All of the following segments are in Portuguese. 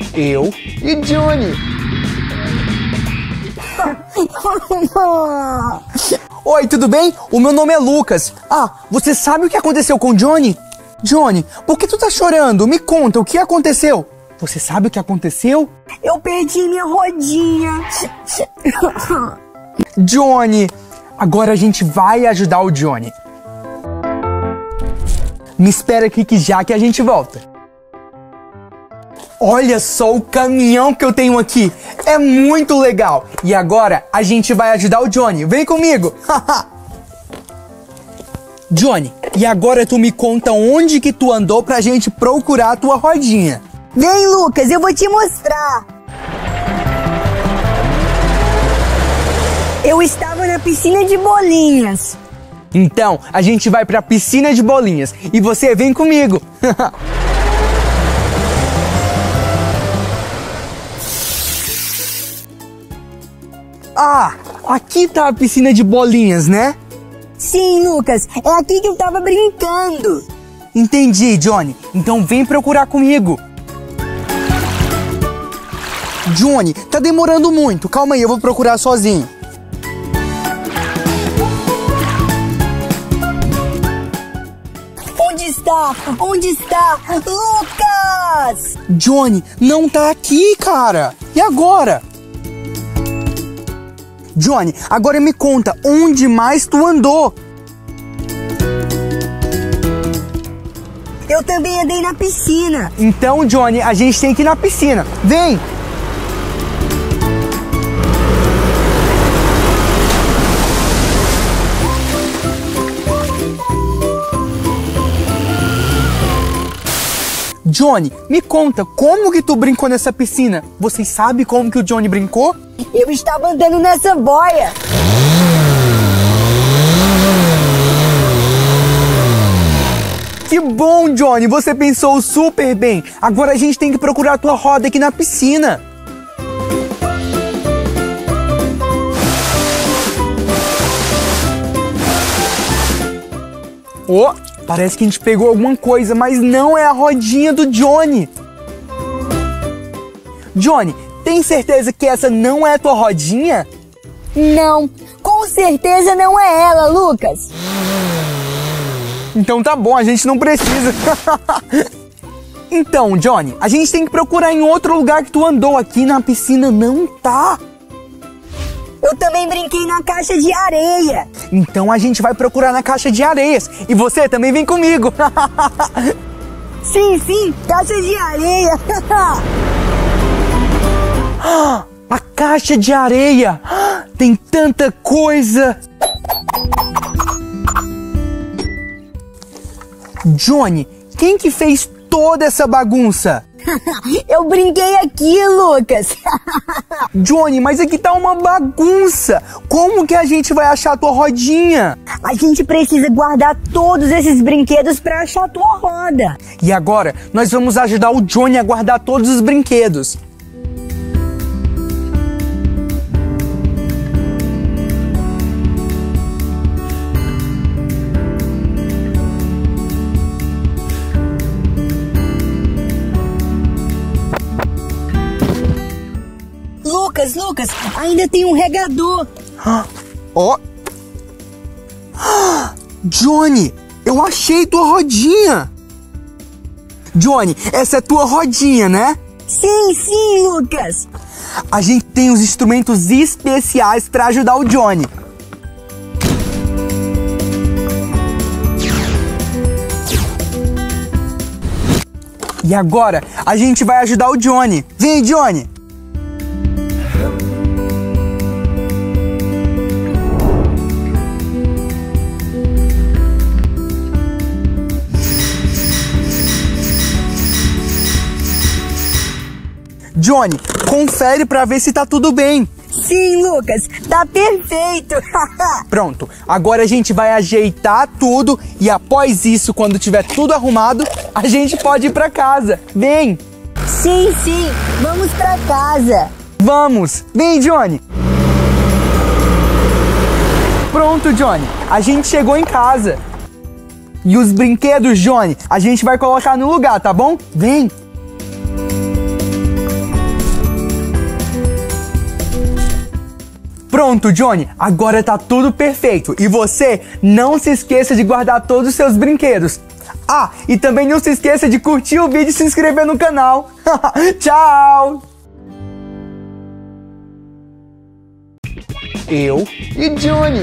eu e Johnny. Oi, tudo bem? O meu nome é Lucas. Ah, você sabe o que aconteceu com o Johnny? Johnny, por que tu tá chorando? Me conta, o que aconteceu? Você sabe o que aconteceu? Eu perdi minha rodinha. Johnny, agora a gente vai ajudar o Johnny. Me espera aqui que já que a gente volta. Olha só o caminhão que eu tenho aqui. É muito legal. E agora a gente vai ajudar o Johnny. Vem comigo. Johnny, e agora tu me conta onde que tu andou pra gente procurar a tua rodinha. Vem, Lucas, eu vou te mostrar. Eu estava na piscina de bolinhas. Então, a gente vai pra piscina de bolinhas. E você vem comigo. Ah, aqui tá a piscina de bolinhas, né? Sim, Lucas, é aqui que eu tava brincando. Entendi, Johnny. Então vem procurar comigo. Johnny, tá demorando muito. Calma aí, eu vou procurar sozinho. Onde está? Onde está? Lucas! Johnny, não tá aqui, cara. E agora? Johnny, agora me conta, onde mais tu andou? Eu também andei na piscina. Então, Johnny, a gente tem que ir na piscina. Vem! Johnny, me conta, como que tu brincou nessa piscina? Vocês sabem como que o Johnny brincou? Eu estava andando nessa boia. Que bom, Johnny, você pensou super bem. Agora a gente tem que procurar a tua roda aqui na piscina. Oh, parece que a gente pegou alguma coisa, mas não é a rodinha do Johnny. Johnny, tem certeza que essa não é a tua rodinha? Não, com certeza não é ela, Lucas. Então tá bom, a gente não precisa. Então, Johnny, a gente tem que procurar em outro lugar que tu andou. Aqui na piscina não tá. Eu também brinquei na caixa de areia. Então a gente vai procurar na caixa de areias. E você também vem comigo. Sim, caixa de areia. A caixa de areia. Tem tanta coisa. Johnny, quem que fez toda essa bagunça? Eu brinquei aqui, Lucas. Johnny, mas aqui tá uma bagunça. Como que a gente vai achar a tua rodinha? A gente precisa guardar todos esses brinquedos pra achar a tua roda. E agora, nós vamos ajudar o Johnny a guardar todos os brinquedos. Lucas, ainda tem um regador. Ó. Johnny, eu achei tua rodinha. Johnny, essa é tua rodinha, né? Sim, Lucas. A gente tem os instrumentos especiais para ajudar o Johnny. E agora, a gente vai ajudar o Johnny. Vem, Johnny. Johnny, confere pra ver se tá tudo bem. Sim, Lucas, tá perfeito. Pronto, agora a gente vai ajeitar tudo e após isso, quando tiver tudo arrumado, a gente pode ir pra casa. Vem! Sim, vamos pra casa. Vamos! Vem, Johnny! Pronto, Johnny, a gente chegou em casa. E os brinquedos, Johnny, a gente vai colocar no lugar, tá bom? Vem! Pronto, Johnny, agora tá tudo perfeito. E você não se esqueça de guardar todos os seus brinquedos. Ah, e também não se esqueça de curtir o vídeo e se inscrever no canal. Tchau! Eu e Johnny.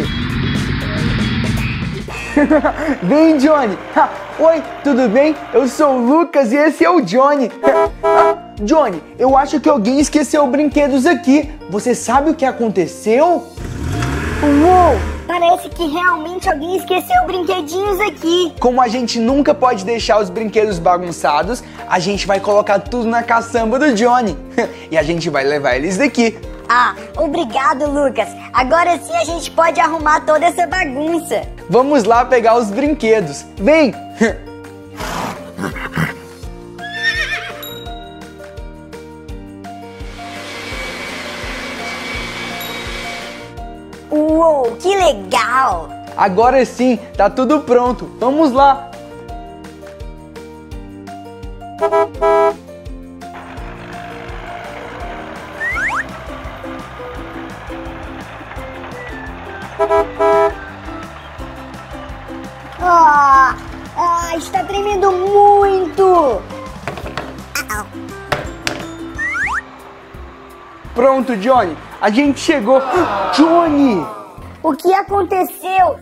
Vem, Johnny. Oi, tudo bem? Eu sou o Lucas e esse é o Johnny. Johnny, eu acho que alguém esqueceu brinquedos aqui. Você sabe o que aconteceu? Uou, parece que realmente alguém esqueceu brinquedinhos aqui. Como a gente nunca pode deixar os brinquedos bagunçados, a gente vai colocar tudo na caçamba do Johnny. E a gente vai levar eles daqui. Ah, obrigado, Lucas. Agora sim a gente pode arrumar toda essa bagunça. Vamos lá pegar os brinquedos. Vem! Uou, que legal! Agora sim, tá tudo pronto. Vamos lá! Está tremendo muito! Pronto, Johnny. A gente chegou. Johnny! O que aconteceu?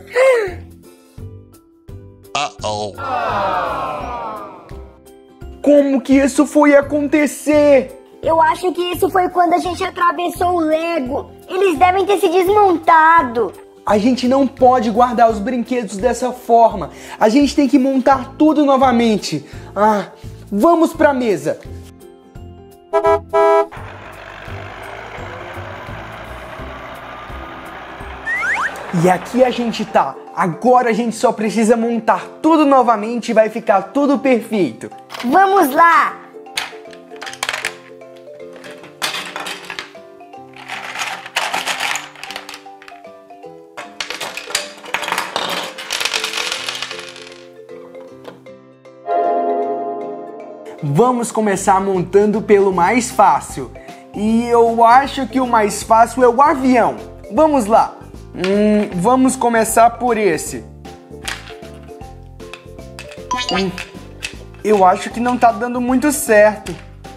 Como que isso foi acontecer? Eu acho que isso foi quando a gente atravessou o Lego. Eles devem ter se desmontado. A gente não pode guardar os brinquedos dessa forma. A gente tem que montar tudo novamente. Vamos pra mesa. E aqui a gente tá. Agora a gente só precisa montar tudo novamente e vai ficar tudo perfeito. Vamos lá! Vamos começar montando pelo mais fácil. E eu acho que o mais fácil é o avião. Vamos lá. Vamos começar por esse. Eu acho que não tá dando muito certo.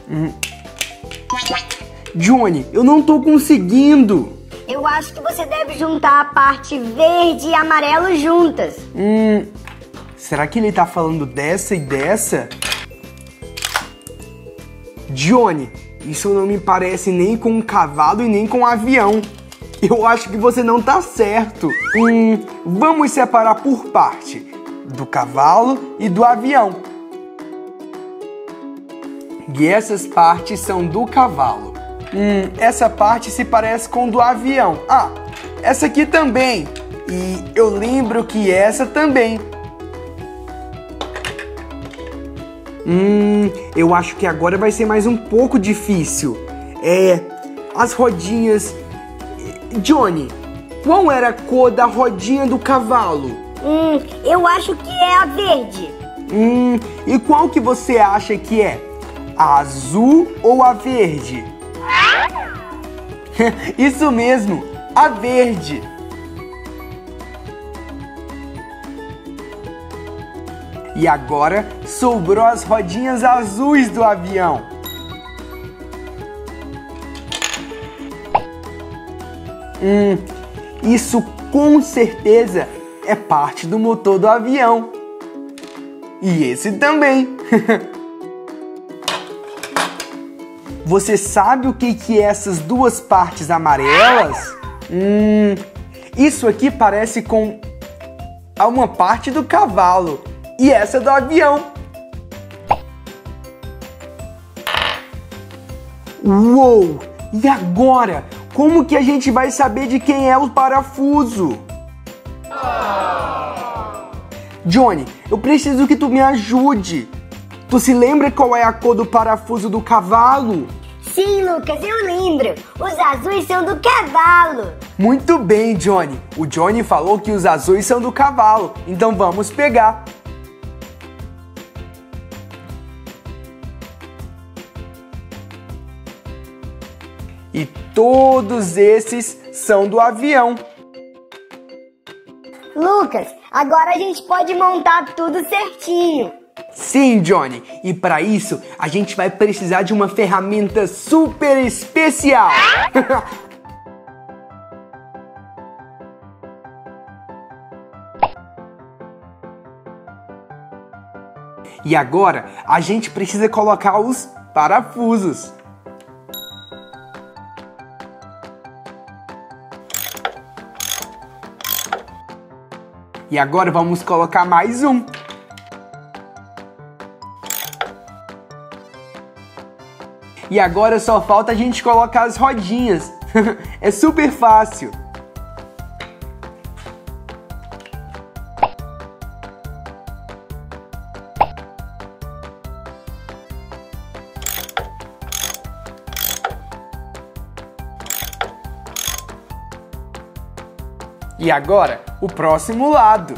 Johnny, eu não tô conseguindo. Eu acho que você deve juntar a parte verde e amarelo juntas. Será que ele tá falando dessa e dessa? Johnny, isso não me parece nem com um cavalo e nem com um avião. Eu acho que você não tá certo. Vamos separar por parte, do cavalo e do avião. E essas partes são do cavalo. Essa parte se parece com do avião. Essa aqui também. E eu lembro que essa também. Eu acho que agora vai ser mais um pouco difícil. As rodinhas. Johnny, qual era a cor da rodinha do cavalo? Eu acho que é a verde. E qual que você acha que é? A azul ou a verde? Isso mesmo, a verde. E agora sobrou as rodinhas azuis do avião. Isso com certeza é parte do motor do avião. E esse também. Você sabe o que é essas duas partes amarelas? Isso aqui parece com uma parte do cavalo. E essa do avião. Uou! E agora? Como que a gente vai saber de quem é o parafuso? Johnny, eu preciso que tu me ajude. Tu se lembra qual é a cor do parafuso do cavalo? Sim, Lucas, eu lembro. Os azuis são do cavalo. Muito bem, Johnny. O Johnny falou que os azuis são do cavalo. Então vamos pegar. E todos esses são do avião. Lucas, agora a gente pode montar tudo certinho. Sim, Johnny. E para isso, a gente vai precisar de uma ferramenta super especial. E agora, a gente precisa colocar os parafusos. E agora vamos colocar mais um. E agora só falta a gente colocar as rodinhas. É super fácil. E agora, o próximo lado.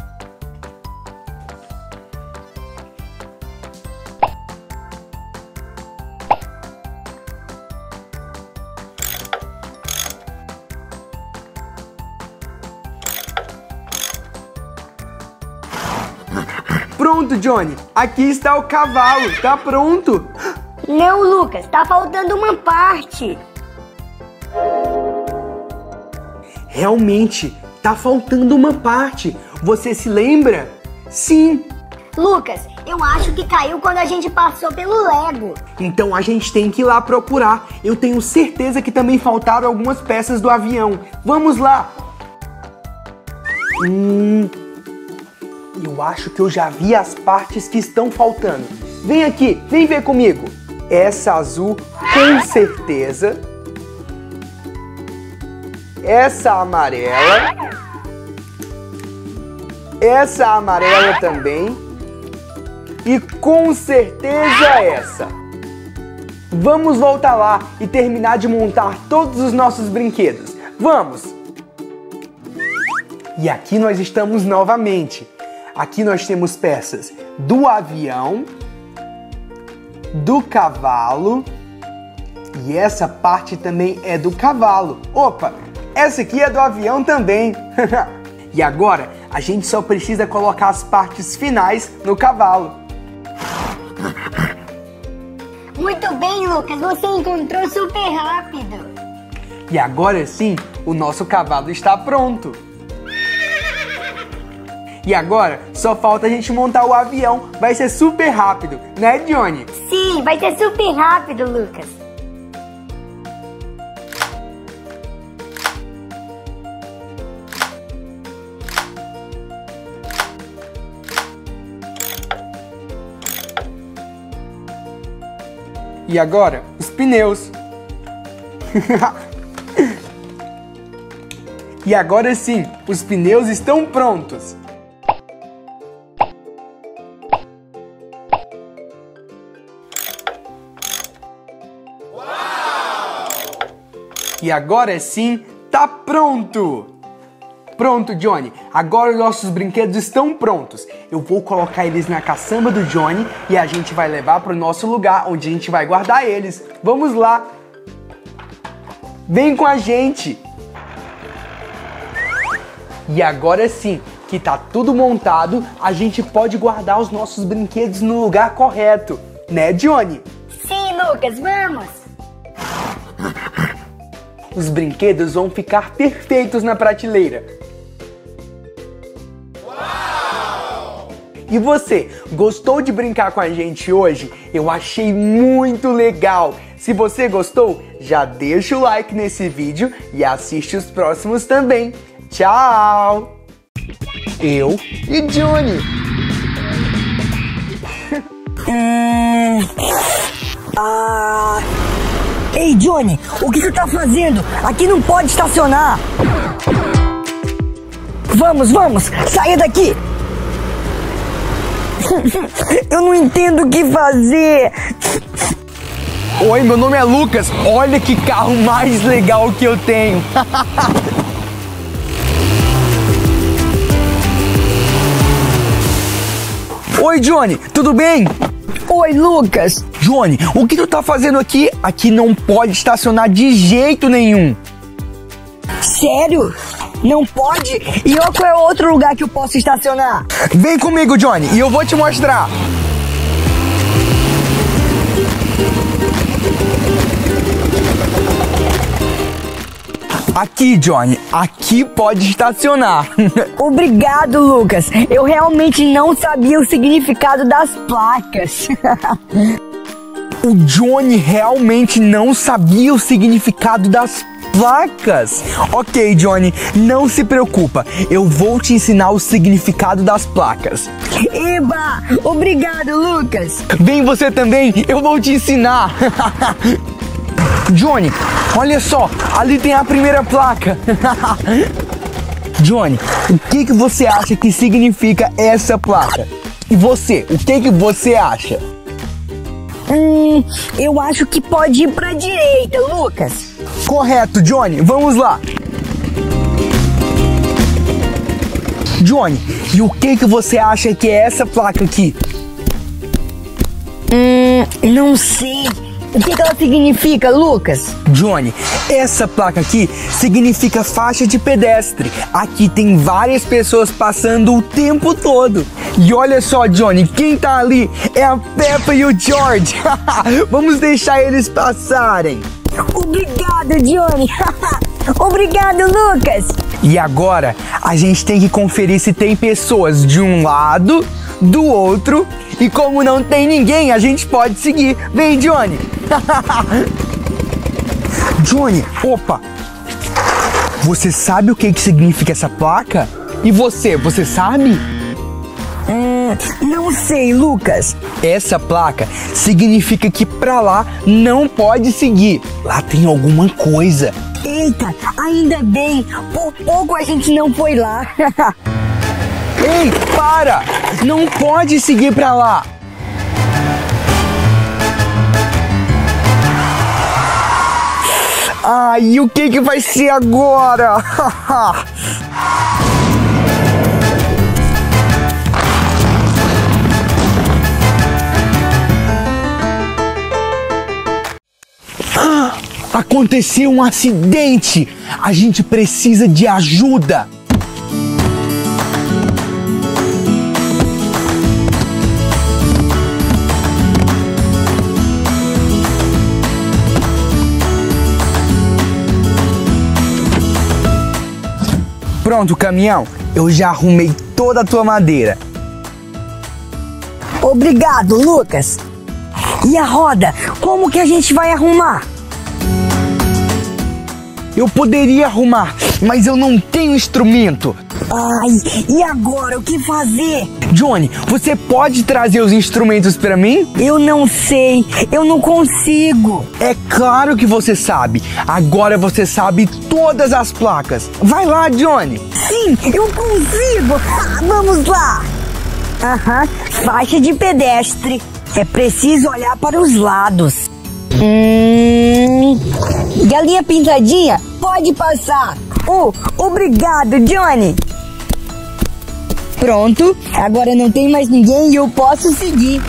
Pronto, Johnny. Aqui está o cavalo. Tá pronto. Não, Lucas, tá faltando uma parte. Realmente, tá faltando uma parte. Você se lembra? Sim. Lucas, eu acho que caiu quando a gente passou pelo Lego. Então a gente tem que ir lá procurar. Eu tenho certeza que também faltaram algumas peças do avião. Vamos lá. Eu acho que eu já vi as partes que estão faltando. Vem aqui, vem ver comigo. Essa azul, com certeza. Essa amarela. Essa amarela também. E com certeza essa. Vamos voltar lá e terminar de montar todos os nossos brinquedos. Vamos! E aqui nós estamos novamente. Aqui nós temos peças do avião, do cavalo, e essa parte também é do cavalo. Opa, essa aqui é do avião também. E agora a gente só precisa colocar as partes finais no cavalo. Muito bem, Lucas, você encontrou super rápido. E agora sim, o nosso cavalo está pronto. E agora, só falta a gente montar o avião. Vai ser super rápido, né, Johnny? Sim, vai ser super rápido, Lucas. E agora, os pneus. E agora sim, os pneus estão prontos. E agora sim, tá pronto! Pronto, Johnny. Agora os nossos brinquedos estão prontos. Eu vou colocar eles na caçamba do Johnny e a gente vai levar para o nosso lugar onde a gente vai guardar eles. Vamos lá! Vem com a gente! E agora sim, que tá tudo montado, a gente pode guardar os nossos brinquedos no lugar correto. Né, Johnny? Sim, Lucas, vamos! Os brinquedos vão ficar perfeitos na prateleira. Uau! E você, gostou de brincar com a gente hoje? Eu achei muito legal! Se você gostou, já deixa o like nesse vídeo e assiste os próximos também. Tchau! Eu e Johnny. Ei, Johnny, o que tu tá fazendo? Aqui não pode estacionar. Vamos, saia daqui. Eu não entendo o que fazer. Oi, meu nome é Lucas. Olha que carro mais legal que eu tenho. Oi, Johnny, tudo bem? Oi, Lucas. Johnny, o que tu tá fazendo aqui? Aqui não pode estacionar de jeito nenhum. Sério? Não pode? E qual é o outro lugar que eu posso estacionar? Vem comigo, Johnny, e eu vou te mostrar. Aqui, Johnny, aqui pode estacionar. Obrigado, Lucas. Eu realmente não sabia o significado das placas. O Johnny realmente não sabia o significado das placas. Ok, Johnny, não se preocupa. Eu vou te ensinar o significado das placas. Eba! Obrigado, Lucas. Vem você também, eu vou te ensinar. Johnny, olha só, ali tem a primeira placa. Johnny, o que você acha que significa essa placa? E você, o que você acha? Eu acho que pode ir pra direita, Lucas. Correto, Johnny, vamos lá. Johnny, e o que você acha que é essa placa aqui? Não sei. O que ela significa, Lucas? Johnny, essa placa aqui significa faixa de pedestre. Aqui tem várias pessoas passando o tempo todo. E olha só, Johnny, quem tá ali é a Peppa e o George. Vamos deixar eles passarem. Obrigado, Johnny. Obrigado, Lucas. E agora, a gente tem que conferir se tem pessoas de um lado, do outro. E como não tem ninguém, a gente pode seguir. Vem, Johnny. Johnny, opa. Você sabe o que significa essa placa? E você sabe? Não sei, Lucas. Essa placa significa que pra lá não pode seguir. Lá tem alguma coisa. Eita, ainda bem. Por pouco a gente não foi lá. Ei, para! Não pode seguir pra lá. Ai, e o que vai ser agora? Aconteceu um acidente! A gente precisa de ajuda! Pronto, caminhão, eu já arrumei toda a tua madeira. Obrigado, Lucas. E a roda, como que a gente vai arrumar? Eu poderia arrumar, mas eu não tenho instrumento. Ai, e agora, o que fazer? Johnny, você pode trazer os instrumentos para mim? Eu não sei, eu não consigo. É claro que você sabe. Agora você sabe todas as placas. Vai lá, Johnny. Sim, eu consigo. Vamos lá. Faixa de pedestre. É preciso olhar para os lados. Galinha pintadinha, pode passar. Obrigado, Johnny. Pronto, agora não tem mais ninguém e eu posso seguir.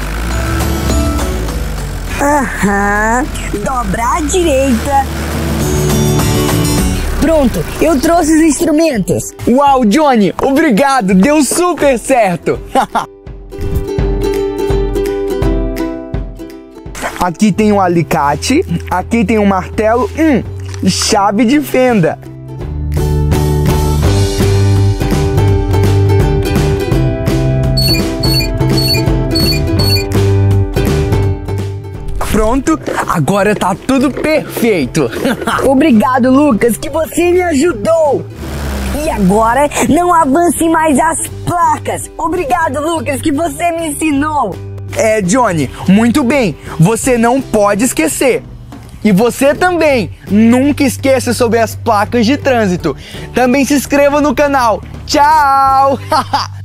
Dobrar à direita. Pronto, eu trouxe os instrumentos. Uau, Johnny, obrigado, deu super certo. Aqui tem um alicate, aqui tem um martelo, chave de fenda. Pronto, agora tá tudo perfeito. Obrigado, Lucas, que você me ajudou. E agora não avance mais as placas. Obrigado, Lucas, que você me ensinou. É, Johnny, muito bem. Você não pode esquecer. E você também, nunca esqueça sobre as placas de trânsito. Também se inscreva no canal. Tchau!